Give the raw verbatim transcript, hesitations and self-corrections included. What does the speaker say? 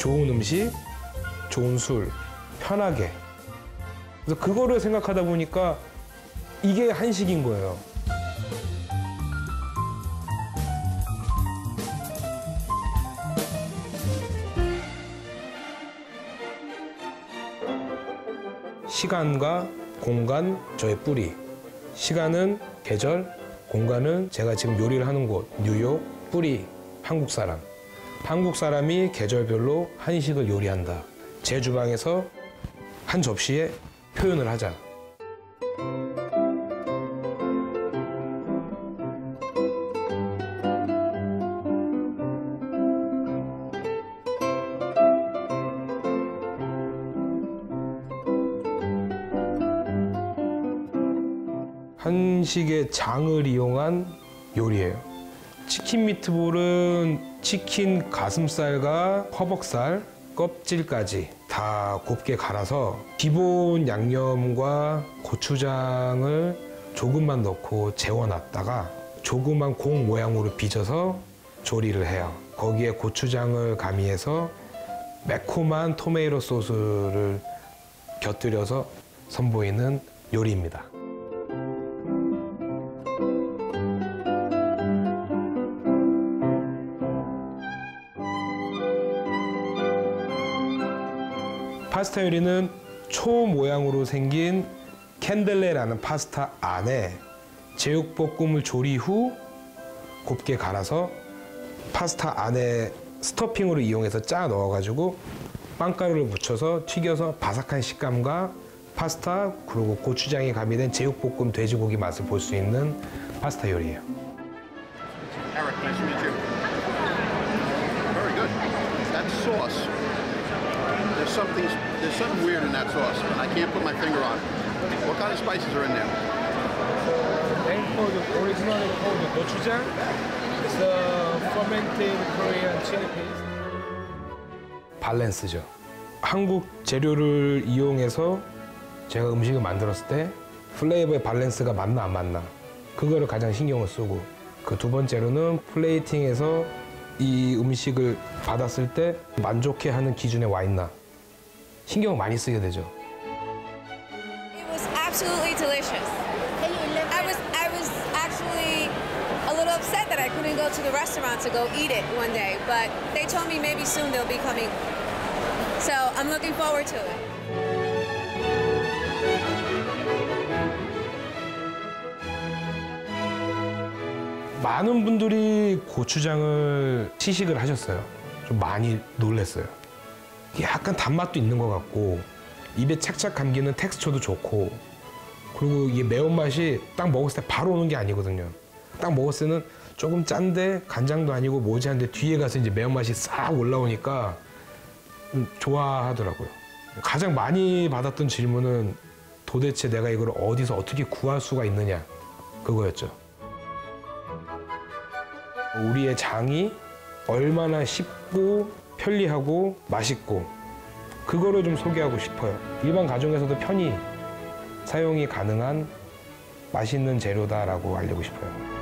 좋은 음식, 좋은 술, 편하게. 그래서 그거를 생각하다 보니까 이게 한식인 거예요. 시간과 공간, 저의 뿌리. 시간은 계절, 공간은 제가 지금 요리를 하는 곳, 뉴욕, 뿌리, 한국 사람. 한국 사람이 계절별로 한식을 요리한다. 제 주방에서 한 접시에 표현을 하자. 한식의 장을 이용한 요리예요. 치킨 미트볼은 치킨 가슴살과 허벅살, 껍질까지 다 곱게 갈아서 기본 양념과 고추장을 조금만 넣고 재워놨다가 조그만 공 모양으로 빚어서 조리를 해요. 거기에 고추장을 가미해서 매콤한 토메이토 소스를 곁들여서 선보이는 요리입니다. 파스타 요리는 초 모양으로 생긴 캔델레라는 파스타 안에 제육볶음을 조리 후 곱게 갈아서 파스타 안에 스토핑으로 이용해서 짜 넣어가지고 빵가루를 묻혀서 튀겨서 바삭한 식감과 파스타 그리고 고추장이 가미된 제육볶음 돼지고기 맛을 볼 수 있는 파스타 요리예요. Eric, nice to meet you. Very good. That sauce. There's something, there's something weird in that sauce, and I can't put my finger on it. What kind of spices are in there? Name called originally called gochujang. It's a fermented Korean chili paste. 밸런스죠. 한국 재료를 이용해서 제가 음식을 만들었을 때 플레이버의 밸런스가 맞나 안 맞나 그거를 가장 신경을 쓰고 그 두 번째로는 플레이팅에서 이 음식을 받았을 때 만족해하는 기준에 와 있나 신경을 많이 쓰게 되죠. It was absolutely delicious. I was I was actually a little upset that I couldn't go to the restaurant to go eat it one day, but they told me maybe soon they'll be coming. So I'm looking forward to it. 많은 분들이 고추장을 시식을 하셨어요. 좀 많이 놀랐어요. 약간 단맛도 있는 것 같고 입에 착착 감기는 텍스처도 좋고 그리고 이게 매운맛이 딱 먹었을 때 바로 오는 게 아니거든요. 딱 먹었을 때는 조금 짠데 간장도 아니고 뭐지 한데 뒤에 가서 이제 매운맛이 싹 올라오니까 좀 좋아하더라고요. 가장 많이 받았던 질문은 도대체 내가 이걸 어디서 어떻게 구할 수가 있느냐 그거였죠. 우리의 장이 얼마나 쉽고 편리하고 맛있고 그거를 좀 소개하고 싶어요. 일반 가정에서도 편히 사용이 가능한 맛있는 재료다라고 알리고 싶어요.